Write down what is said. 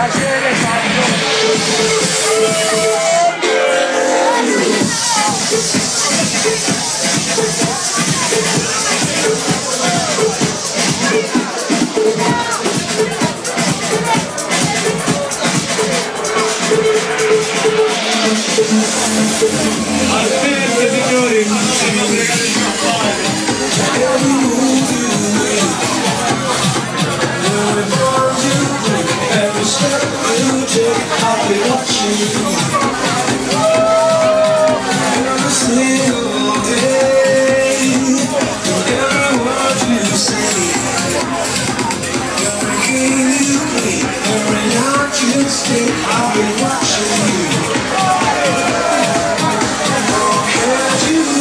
Aspetta signori, devo pregare il campane. Every step you take, I'll be watching you. Every single day, every word you say, every game you play, every night you stay.